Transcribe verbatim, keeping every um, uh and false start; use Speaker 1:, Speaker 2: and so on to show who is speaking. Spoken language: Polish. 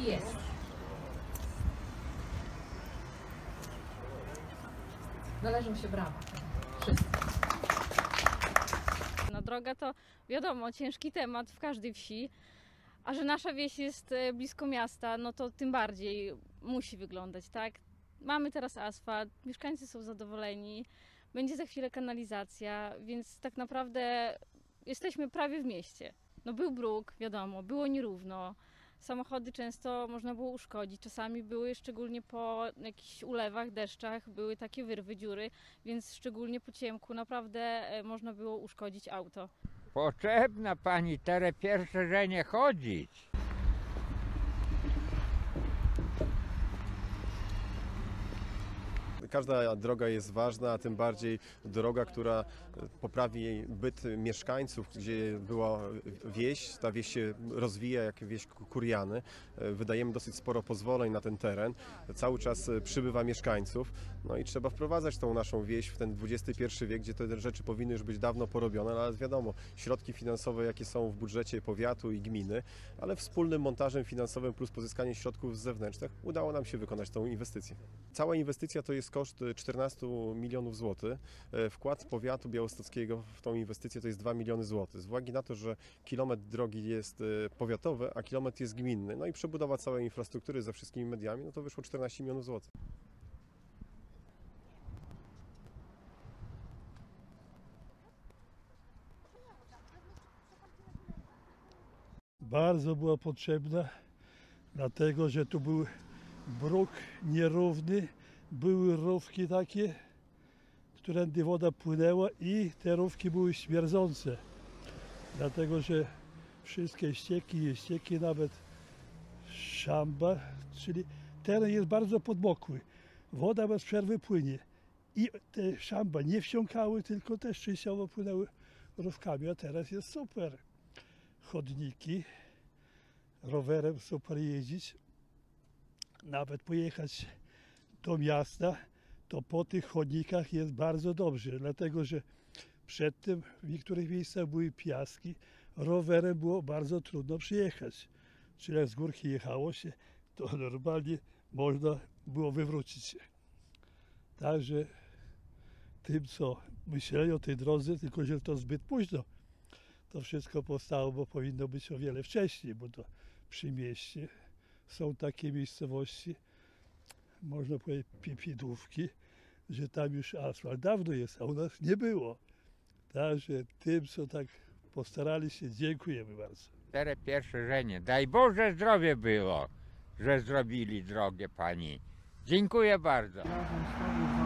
Speaker 1: I jest. Należą się brawa. Wszyscy.
Speaker 2: No droga to wiadomo, ciężki temat w każdej wsi, a że nasza wieś jest blisko miasta, no to tym bardziej musi wyglądać, tak? Mamy teraz asfalt, mieszkańcy są zadowoleni, będzie za chwilę kanalizacja, więc tak naprawdę jesteśmy prawie w mieście. No był bruk, wiadomo, było nierówno, samochody często można było uszkodzić, czasami były, szczególnie po jakichś ulewach, deszczach, były takie wyrwy, dziury, więc szczególnie po ciemku naprawdę można było uszkodzić auto.
Speaker 3: Potrzebna pani tere pierwsze, że nie chodzić.
Speaker 4: Każda droga jest ważna, a tym bardziej droga, która poprawi byt mieszkańców, gdzie była wieś. Ta wieś się rozwija jak wieś Kurjany. Wydajemy dosyć sporo pozwoleń na ten teren. Cały czas przybywa mieszkańców. No i trzeba wprowadzać tą naszą wieś w ten dwudziesty pierwszy wiek, gdzie te rzeczy powinny już być dawno porobione, ale wiadomo, środki finansowe jakie są w budżecie powiatu i gminy, ale wspólnym montażem finansowym plus pozyskanie środków z zewnętrznych udało nam się wykonać tą inwestycję. Cała inwestycja to jest koszt czternaście milionów złotych. Wkład powiatu białostockiego w tą inwestycję to jest dwa miliony złotych. Z uwagi na to, że kilometr drogi jest powiatowy, a kilometr jest gminny, no i przebudowa całej infrastruktury ze wszystkimi mediami, no to wyszło czternaście milionów złotych.
Speaker 5: Bardzo była potrzebna, dlatego że tu był bruk nierówny, były rowki takie, którędy woda płynęła i te rowki były śmierdzące. Dlatego, że wszystkie ścieki, ścieki nawet szamba, czyli teren jest bardzo podmokły. Woda bez przerwy płynie i te szamba nie wsiąkały, tylko też częściowo płynęły rowkami, a teraz jest super. Chodniki, rowerem super jeździć, nawet pojechać do miasta, to po tych chodnikach jest bardzo dobrze, dlatego że przedtem w niektórych miejscach były piaski, rowerem było bardzo trudno przyjechać. Czyli jak z górki jechało się, to normalnie można było wywrócić się. Także tym, co myśleli o tej drodze, tylko że to zbyt późno, to wszystko powstało, bo powinno być o wiele wcześniej, bo to przy mieście są takie miejscowości, można powiedzieć pipidówki, że tam już asfalt dawno jest, a u nas nie było. Także tym, co tak postarali się, dziękujemy bardzo.
Speaker 3: Tere pierwsze, że nie. Daj Boże zdrowie było, że zrobili drogę pani. Dziękuję bardzo.